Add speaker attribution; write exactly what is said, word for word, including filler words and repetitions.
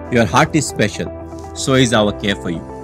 Speaker 1: Your heart is special. So is our care for you.